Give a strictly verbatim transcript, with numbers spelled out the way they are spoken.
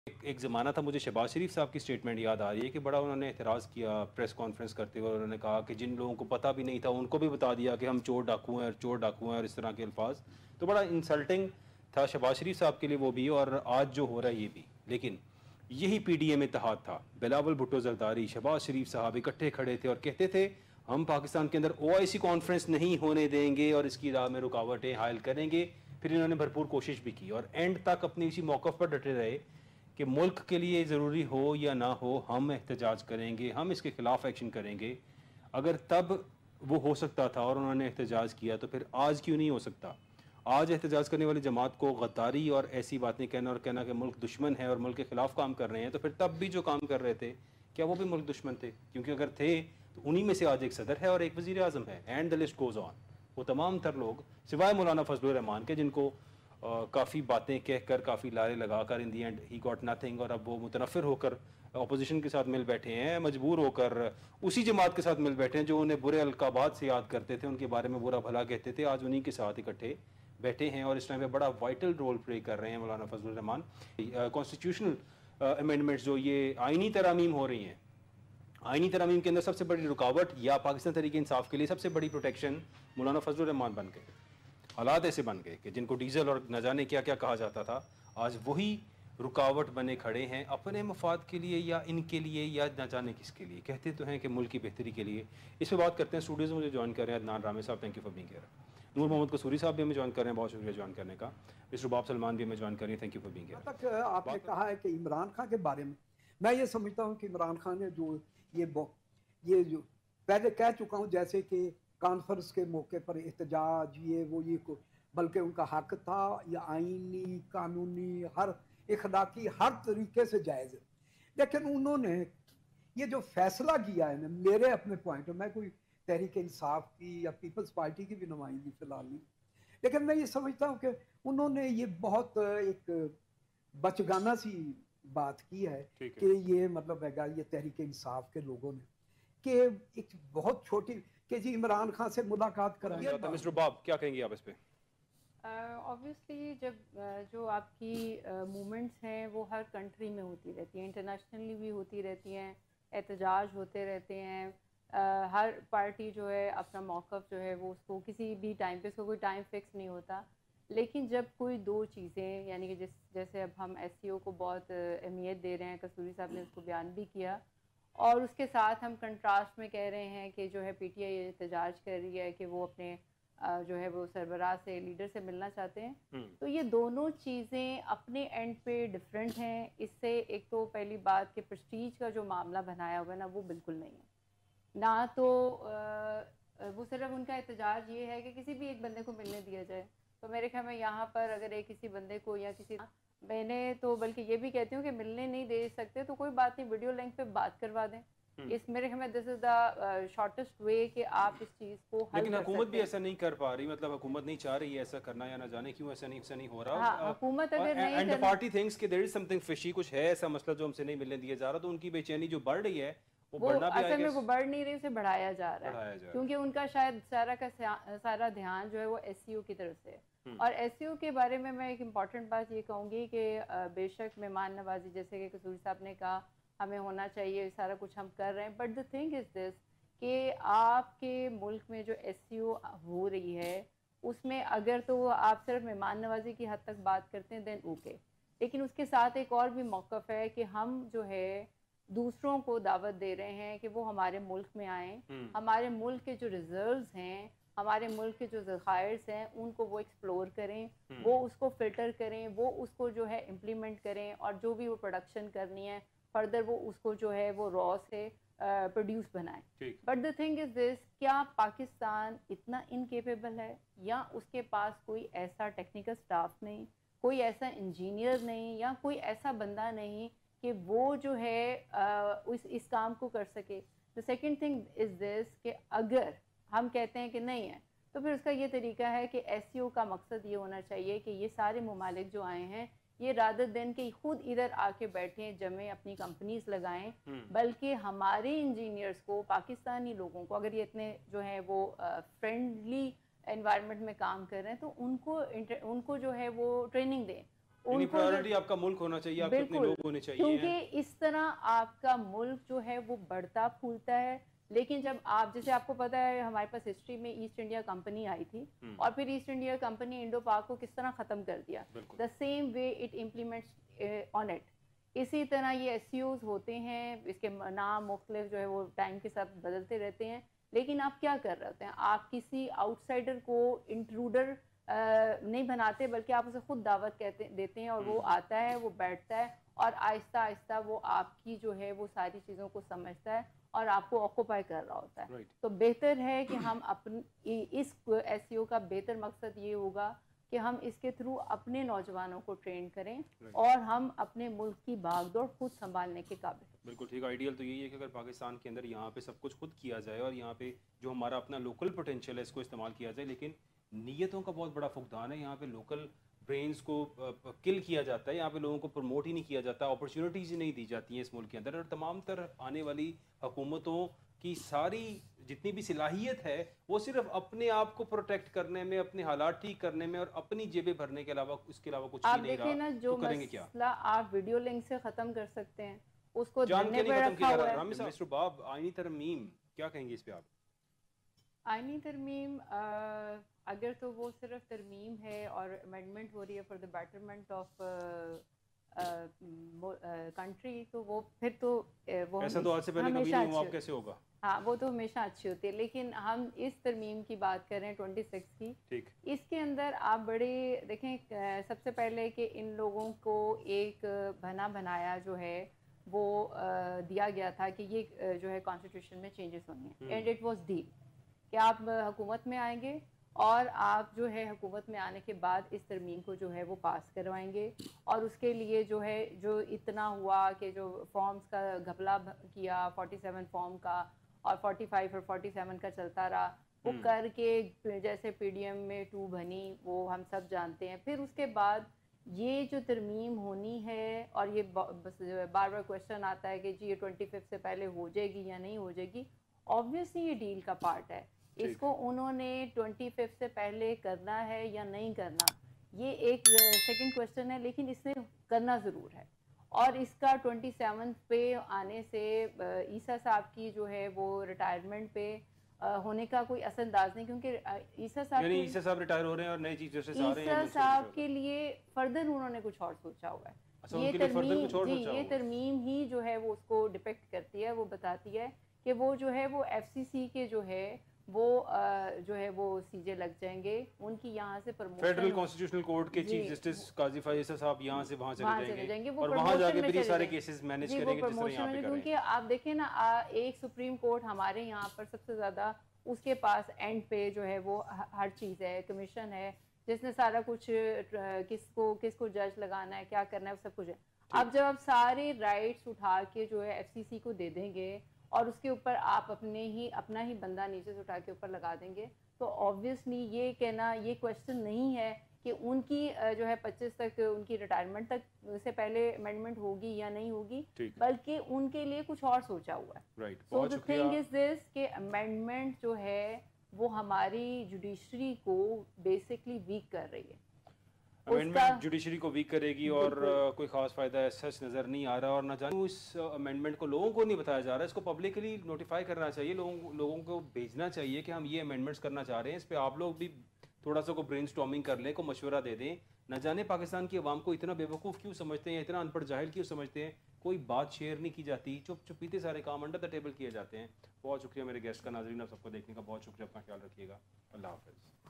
एक एक ज़माना था, मुझे शहबाज शरीफ साहब की स्टेटमेंट याद आ रही है कि बड़ा उन्होंने एतराज़ किया प्रेस कॉन्फ्रेंस करते हुए। उन्होंने कहा कि जिन लोगों को पता भी नहीं था उनको भी बता दिया कि हम चोर डाकू हैं, चोर डाकू हैं, और इस तरह के अल्फाज। तो बड़ा इंसल्टिंग था शहबाज शरीफ साहब के लिए वो भी, और आज जो हो रहा है ये भी। लेकिन यही पी डी एम इत्तेहाद था। बिलावल भुट्टो जरदारी, शहबाज शरीफ साहब इकट्ठे खड़े थे और कहते थे हम पाकिस्तान के अंदर ओ आई सी कॉन्फ्रेंस नहीं होने देंगे और इसकी राह में रुकावटें हायल करेंगे। फिर इन्होंने भरपूर कोशिश भी की और एंड तक अपनी इसी मौक़िफ़ पर डटे रहे कि मुल्क के लिए ज़रूरी हो या ना हो हम एहतजाज करेंगे, हम इसके ख़िलाफ़ एक्शन करेंगे। अगर तब वो हो सकता था और उन्होंने एहतजाज किया तो फिर आज क्यों नहीं हो सकता? आज एहतजाज करने वाली जमात को गद्दारी और ऐसी बातें कहना और कहना कि मुल्क दुश्मन है और मुल्क के ख़िलाफ़ काम कर रहे हैं, तो फिर तब भी जो काम कर रहे थे क्या वो भी मुल्क दुश्मन थे? क्योंकि अगर थे तो उन्हीं में से आज एक सदर है और एक वज़ीर आज़म है, and the list goes on. वो तमाम तर लोग सिवाय मौलाना फजलुर रहमान के, जिनको काफ़ी बातें कहकर, काफ़ी लारे लगाकर in the end he got nothing, और अब वो मुतनफ़िर होकर अपोजिशन के साथ मिल बैठे हैं, मजबूर होकर उसी जमात के साथ मिल बैठे हैं जो उन्हें बुरे अलकाबात से याद करते थे, उनके बारे में बुरा भला कहते थे। आज उन्हीं के साथ इकट्ठे बैठे हैं और इस टाइम पे बड़ा वाइटल रोल प्ले कर रहे हैं मौलाना फजलुर रहमान। कॉन्स्टिट्यूशनल अमेंडमेंट्स जो ये आइनी तरमीम हो रही हैं, आइनी तरमीम के अंदर सबसे बड़ी रुकावट या पाकिस्तान तहरीक इंसाफ के लिए सबसे बड़ी प्रोटेक्शन मौलाना फजलुर रहमान बन गए। हालात ऐसे बन गए कि जिनको डीजल और न जाने क्या क्या कहा जाता था, आज वही रुकावट बने खड़े हैं अपने मफाद के लिए या इनके लिए या न जाने किसके लिए। कहते तो हैं कि मुल्क की बेहतरी के लिए। इस पर बात करते हैं। स्टूडियोज़ में मुझे ज्वाइन कर रहे हैं अदनान रामे साहब, thank you for being here. Noor Mohammad Kasuri साहब भी हमें ज्वाइन कर रहे हैं, बहुत शुक्रिया ज्वाइन करने का। मिस्टर बाब सलमान भी हमें ज्वाइन कर रहे हैं, thank you for being here. तक आपने कहा है कि इमरान खान के बारे में, मैं ये समझता हूँ कि इमरान खान ने जो ये ये जो पहले कह चुका हूँ, जैसे कि कॉन्फ्रेंस के मौके पर एहतजाज ये वो ये को, बल्कि उनका हक था, या आईनी कानूनी हर इखलाकी हर तरीके से जायज़ है। लेकिन उन्होंने ये जो फैसला किया है ना, मेरे अपने पॉइंट में, मैं कोई तहरीक इंसाफ की या पीपल्स पार्टी की भी नुमाइंदगी फिलहाल नहीं, लेकिन मैं ये समझता हूँ कि उन्होंने ये बहुत एक बचगाना सी बात की है कि ये मतलब है ये तहरीक इंसाफ के लोगों ने कि एक बहुत छोटी कि जी इमरान खान से मुलाकात कराई। मिस्टर बाब क्या कहेंगे आप इस पे? ऑब्वियसली uh, जब uh, जो आपकी मूवमेंट्स uh, हैं वो हर कंट्री में होती रहती हैं, इंटरनेशनली भी होती रहती हैं, एहतजाज होते रहते हैं। uh, हर पार्टी जो है अपना मौक़िफ़ जो है वो उसको किसी भी टाइम पे, उसको कोई टाइम फिक्स नहीं होता। लेकिन जब कोई दो चीज़ें, यानी कि जिस जैसे अब हम एस सी ओ को बहुत अहमियत दे रहे हैं, कसूरी साहब ने उसको बयान भी किया, और उसके साथ हम कंट्रास्ट में कह रहे हैं कि जो है पी टी आई एहतजाज कर रही है कि वो अपने जो है वो सरबराह से, लीडर से मिलना चाहते हैं। तो ये दोनों चीज़ें अपने एंड पे डिफरेंट हैं। इससे एक तो पहली बात कि प्रेस्टीज का जो मामला बनाया हुआ है ना, वो बिल्कुल नहीं है ना। तो आ, वो सिर्फ उनका एहतजाज ये है कि किसी भी एक बंदे को मिलने दिया जाए। तो मेरे ख्याल में यहाँ पर अगर एक किसी बंदे को या किसी, मैंने तो बल्कि ये भी कहती हूँ कि मिलने नहीं दे सकते तो कोई बात नहीं, वीडियो लिंक पे बात करवा दें। इस मेरे ख्याल में this is the shortest way कि आप इस चीज़ को हल लेकिन कर हुकूमत भी हैं। ऐसा नहीं कर पा रही, मतलब हुकूमत नहीं चाह रही है ऐसा करना, या ना जाने क्यों ऐसा नहीं ऐसा नहीं हो रहा। हाँ, हुकूमत अगर नहीं एंड द पार्टी थिंक्स कि देयर इज समथिंग फिशी, कुछ है ऐसा मसला जो हमसे नहीं मिलने दिया जा रहा, तो उनकी बेचैनी जो बढ़ रही है वो, वो बढ़ना भी असल में वो बढ़ नहीं रही, उसे बढ़ाया जा रहा है, क्योंकि उनका शायद सारा का सारा ध्यान जो है वो एस सी ओ की तरफ से। और एस सी ओ के बारे में मैं एक इम्पॉर्टेंट बात ये कहूँगी कि बेशक मेहमान नवाजी, जैसे कि कसूरी साहब ने कहा, हमें होना चाहिए, सारा कुछ हम कर रहे हैं, but the thing is this कि आपके मुल्क में जो एस सी ओ हो रही है उसमें अगर तो आप सिर्फ मेहमान नवाजी की हद तक बात करते हैं देन ओके, लेकिन उसके साथ एक और भी मौक़िफ़ है कि हम जो है दूसरों को दावत दे रहे हैं कि वो हमारे मुल्क में आएँ, हमारे मुल्क के जो रिजर्व्स हैं, हमारे मुल्क के जो ज़खायर्स हैं, उनको वो एक्सप्लोर करें, वो उसको फ़िल्टर करें, वो उसको जो है इम्प्लीमेंट करें, और जो भी वो प्रोडक्शन करनी है फर्दर वो उसको जो है वो रॉ से प्रोड्यूस uh, बनाएं। But the thing is this, क्या पाकिस्तान इतना इनकेपेबल है, या उसके पास कोई ऐसा टेक्निकल स्टाफ नहीं, कोई ऐसा इंजीनियर नहीं, या कोई ऐसा बंदा नहीं कि वो जो है uh, उस इस काम को कर सके। The second thing is this कि अगर हम कहते हैं कि नहीं है, तो फिर उसका ये तरीका है कि एस सी ओ का मकसद ये होना चाहिए कि ये सारे ममालिक जो आए हैं ये रादर दिन के खुद इधर आके बैठें, जमें, अपनी कंपनीज लगाएं, बल्कि हमारे इंजीनियर्स को, पाकिस्तानी लोगों को, अगर ये इतने जो है वो फ्रेंडली एनवायरनमेंट में काम कर रहे हैं तो उनको उनको जो है वो ट्रेनिंग दें, प्रायोरिटी आपका मुल्क होना चाहिए, आपके अपने लोग होने चाहिए, क्योंकि इस तरह आपका मुल्क जो है वो बढ़ता फूलता है। लेकिन जब आप, जैसे आपको पता है हमारे पास हिस्ट्री में ईस्ट इंडिया कंपनी आई थी और फिर ईस्ट इंडिया कंपनी इंडो पाक को किस तरह ख़त्म कर दिया, the same way it implements on it. इसी तरह ये एस सी ओज़ होते हैं, इसके नाम मुख्तलिफ जो है वो टाइम के साथ बदलते रहते हैं, लेकिन आप क्या कर रहे होते हैं, आप किसी आउटसाइडर को इंट्रूडर नहीं बनाते, बल्कि आप उसे खुद दावत कहते देते हैं और वो आता है, वो बैठता है और आहिस्ता आहिस्ता वो आपकी जो है वो सारी चीज़ों को समझता है और आपको ऑक्यूपाई कर रहा होता है। right. तो बेहतर है कि हम अपनी इस एस सी ओ का बेहतर मकसद ये होगा कि हम इसके थ्रू अपने नौजवानों को ट्रेन करें right. और हम अपने मुल्क की भागदौड़ खुद संभालने के काबिल। बिल्कुल ठीक। आइडियल तो यही है कि अगर पाकिस्तान के अंदर यहाँ पे सब कुछ खुद किया जाए और यहाँ पे जो हमारा अपना लोकल पोटेंशियल है इसको इस्तेमाल किया जाए, लेकिन नीयतों का बहुत बड़ा फुकदान है। यहाँ पे लोकल ब्रेन्स को किल किया जाता है, यहाँ पे लोगों को प्रमोट ही नहीं किया जाता, अपॉर्चुनिटीज़ नहीं दी जाती हैं इस मुल्क के अंदर। और तमाम तर आने वाली हुकूमतों की सारी जितनी भी सलाहियत है वो सिर्फ अपने आप को प्रोटेक्ट करने में, अपने हालात ठीक करने में और अपनी जेबें भरने के अलावा उसके अलावा कुछ भी नहीं रहा। ना, जो तो करेंगे क्या? आप वीडियो लिंक से ख़त्म कर सकते हैं, उसको जान के नहीं खत्म किया जा रहा। मिस्टर बाब, आईनी तरमीम क्या कहेंगे इस पे आप? आईनी तरमीम अगर तो वो सिर्फ तरमीम है और अमेंडमेंट हो रही है for the betterment of country, तो वो फिर तो वो ऐसा तो आज से पहले कभी नहीं हुआ, कैसे होगा? हाँ, वो तो हमेशा अच्छी होती है। लेकिन हम इस तरमीम की बात कर रहे हैं ट्वेंटी सिक्स की, ठीक। इसके अंदर आप बड़े देखें, सबसे पहले कि इन लोगों को एक बना बनाया जो है वो दिया गया था कि ये जो है कॉन्स्टिट्यूशन में चेंजेस होंगे, एंड इट वाज डील कि आप हुकूमत में आएंगे और आप जो है हुकूमत में आने के बाद इस तरमीम को जो है वो पास करवाएंगे। और उसके लिए जो है जो इतना हुआ कि जो फॉर्म्स का घपला किया, सैंतालीस फॉर्म का और पैंतालीस और सैंतालीस का चलता रहा, वो करके जैसे पीडीएम में टू बनी, वो हम सब जानते हैं। फिर उसके बाद ये जो तरमीम होनी है और ये बार बार क्वेश्चन आता है कि जी ये ट्वेंटी फिफ्थ से पहले हो जाएगी या नहीं हो जाएगी। ऑब्वियसली ये डील का पार्ट है, इसको उन्होंने ट्वेंटी फिफ्थ से पहले करना है या नहीं करना, ये एक सेकंड क्वेश्चन है, लेकिन इसने करना ज़रूर है। और इसका ट्वेंटी सेवन पे आने से ईसा साहब की जो है वो रिटायरमेंट पे होने का कोई असरअंदाज नहीं, क्योंकि ईसा साहब यानी ईसा साहब रिटायर हो रहे हैं और नई चीज़ जैसे आ रहे हैं, ईसा साहब के लिए फर्दर उन्होंने कुछ और सोचा हुआ है। अच्छा, ये तरमीम जी ये तरमीम ही जो है वो उसको डिपेक्ट करती है, वो बताती है कि वो जो है वो एफसीसी के जो है वो जो है वो सीजे लग जाएंगे, उनकी यहाँ से प्रमोशन, फेडरल कॉन्स्टिट्यूशनल कोर्ट के चीफ जस्टिस काजी फायसा साहब यहाँ से वहाँ चले जाएंगे और वहाँ जाके भी सारे केसेस मैनेज करेंगे जिस तरह यहाँ पे कर रहे हैं। क्योंकि आप देखें ना, एक सुप्रीम कोर्ट हमारे यहाँ पर सबसे ज़्यादा उसके पास एंड पे जो है वो हर चीज़ है, कमीशन है जिसने सारा कुछ किसको किसको जज लगाना है, क्या करना है, सब कुछ है। अब जब आप सारे राइट्स उठा के जो है एफसीसी को दे देंगे और उसके ऊपर आप अपने ही अपना ही बंदा नीचे से उठा के ऊपर लगा देंगे, तो ऑब्वियसली ये कहना, ये क्वेश्चन नहीं है कि उनकी जो है पच्चीस तक उनकी रिटायरमेंट तक से पहले अमेंडमेंट होगी या नहीं होगी, बल्कि उनके लिए कुछ और सोचा हुआ है। So the thing is this कि अमेंडमेंट जो है वो हमारी जुडिशरी को बेसिकली वीक कर रही है। अमेंडमेंट जुडिशरी को वीक करेगी और कोई खास फायदा सच नज़र नहीं आ रहा। और ना जाने इस अमेंडमेंट को लोगों को नहीं बताया जा रहा है, इसको पब्लिकली नोटिफाई करना चाहिए, लोगों लोगों को भेजना चाहिए कि हम ये अमेंडमेंट्स करना चाह रहे हैं, इस पर आप लोग भी थोड़ा सा को ब्रेनस्टॉर्मिंग कर लें, को मशवरा दे दें। न जाने पाकिस्तान की आवाम को इतना बेवकूफ़ क्यों समझते हैं, इतना अनपढ़ जाहिल क्यों समझते हैं, कोई बात शेयर नहीं की जाती, चुप चुपीते सारे काम अंडर द टेबल किए जाते हैं। बहुत शुक्रिया मेरे गेस्ट का, नाज़रीन आप सबको देखने का बहुत शुक्रिया, अपना ख्याल रखिएगा, अल्लाह हाफ़िज़।